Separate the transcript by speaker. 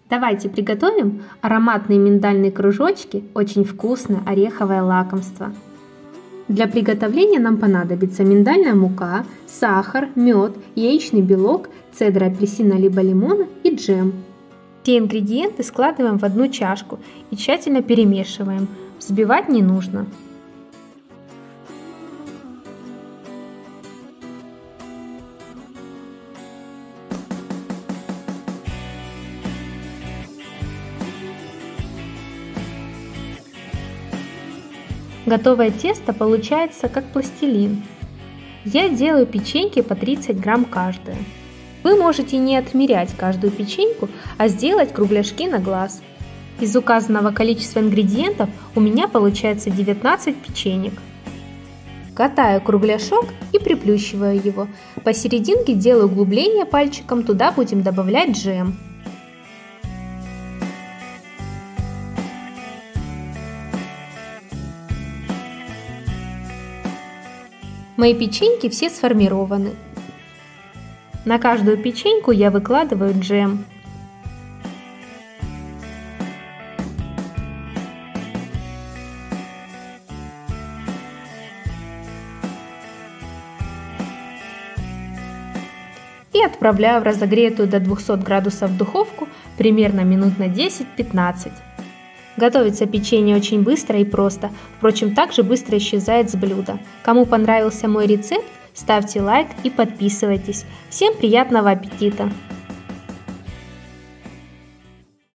Speaker 1: Давайте приготовим ароматные миндальные кружочки, очень вкусное ореховое лакомство. Для приготовления нам понадобится миндальная мука, сахар, мед, яичный белок, цедра апельсина либо лимона и джем. Все ингредиенты складываем в одну чашку и тщательно перемешиваем. Взбивать не нужно. Готовое тесто получается как пластилин. Я делаю печеньки по 30 грамм каждая. Вы можете не отмерять каждую печеньку, а сделать кругляшки на глаз. Из указанного количества ингредиентов у меня получается 19 печенек. Катаю кругляшок и приплющиваю его. Посерединке делаю углубление пальчиком, туда будем добавлять джем. Мои печеньки все сформированы. На каждую печеньку я выкладываю джем. И отправляю в разогретую до 200 градусов духовку примерно минут на 10-15. Готовится печенье очень быстро и просто, впрочем, также быстро исчезает с блюда. Кому понравился мой рецепт, ставьте лайк и подписывайтесь. Всем приятного аппетита!